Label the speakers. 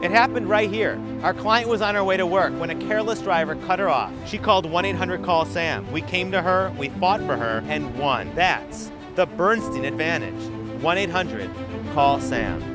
Speaker 1: It happened right here. Our client was on her way to work when a careless driver cut her off. She called 1-800-CALL-SAM. We came to her, we fought for her, and won. That's the Bernstein advantage. 1-800-CALL-SAM.